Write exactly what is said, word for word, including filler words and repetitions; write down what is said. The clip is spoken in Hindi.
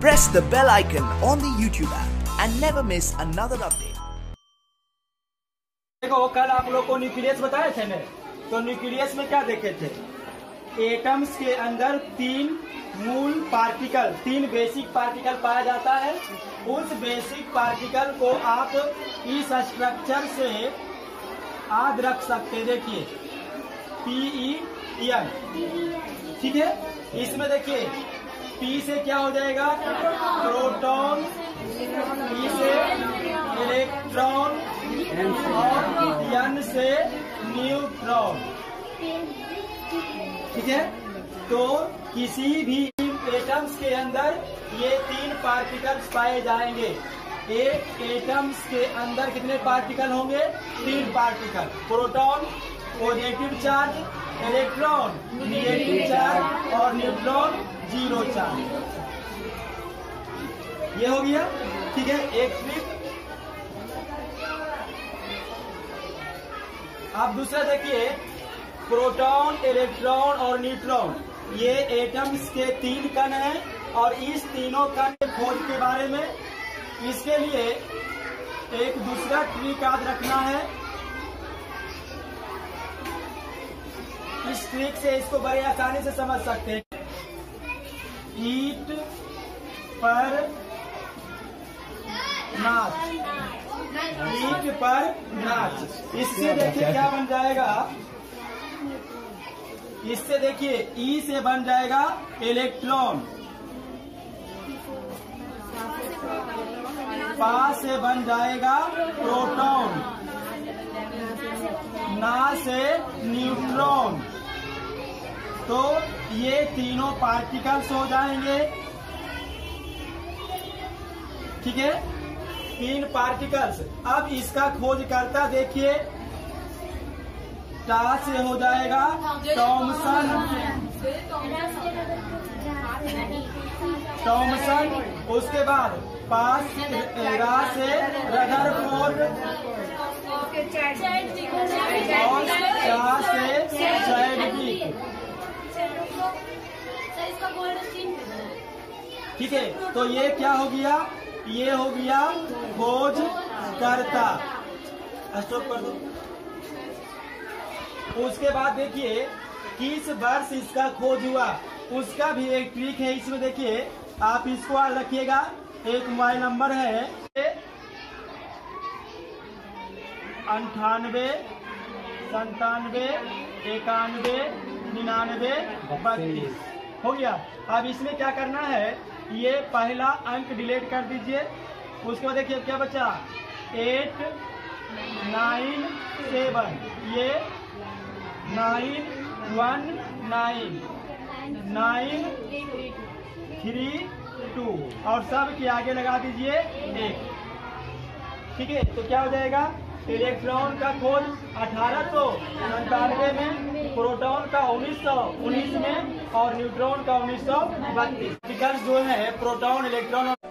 Press the bell icon on the YouTube app and never miss another update. देखो कल आप लोग को न्यूक्लियस बताए थे मैं, तो न्यूक्लियस में क्या देखे थे? एटम्स के अंदर तीन मूल पार्टिकल, तीन बेसिक पार्टिकल पाया जाता है। उस बेसिक पार्टिकल को आप इस स्ट्रक्चर से याद रख सकते। देखिए पी ई एन, ठीक है। इसमें देखिए पी से क्या हो जाएगा? प्रोटॉन, ई से इलेक्ट्रॉन और एन से न्यूट्रॉन, ठीक है। तो किसी भी एटम्स के अंदर ये तीन पार्टिकल्स पाए जाएंगे। एक एटम्स के अंदर कितने पार्टिकल होंगे? तीन particle. Proton positive charge, electron negative charge और न्यूट्रॉन जीरो चार्ज। ये हो गया, ठीक है, एक ट्रिक। अब दूसरा देखिए, प्रोटॉन, इलेक्ट्रॉन और न्यूट्रॉन ये एटम्स के तीन कण हैं और इस तीनों कण के खोज के बारे में इसके लिए एक दूसरा ट्रिक याद रखना है। इस ट्रिक से इसको बड़े आसानी से समझ सकते हैं। ईट पर नाच, ईट पर नाच। इससे देखिए क्या बन जाएगा? इससे देखिए ई से बन जाएगा इलेक्ट्रॉन, पा से बन जाएगा प्रोटॉन, ना से न्यूट्रॉन। तो ये तीनों पार्टिकल्स हो जाएंगे, ठीक है, तीन पार्टिकल्स। अब इसका खोज करता देखिए, टा से हो जाएगा थॉमसन, थॉमसन। उसके बाद पास रा से रदरफोर्ड और चा से चैडविक, ठीक है। तो ये क्या हो गया? ये हो गया खोज करता। स्टॉप कर दो। उसके बाद देखिए किस वर्ष इसका खोज हुआ, उसका भी एक ट्रिक है। इसमें देखिए आप इसको याद रखिएगा। एक मोबाइल नंबर है अंठानवे संतानवे इक्यानवे निन्यानवे बत्तीस। हो गया। अब इसमें क्या करना है? ये पहला अंक डिलीट कर दीजिए। उसके बाद देखिए क्या बचा? एट नाइन सेवन, ये nine one nine nine three two और सब के आगे लगा दीजिए एक, ठीक है। तो क्या हो जाएगा? इलेक्ट्रॉन का खोज अठारह सौ संतानवे में, प्रोटॉन का उन्नीस सौ उन्नीस में और न्यूट्रॉन का उन्नीस सौ बत्तीस। जो है प्रोटॉन, इलेक्ट्रॉन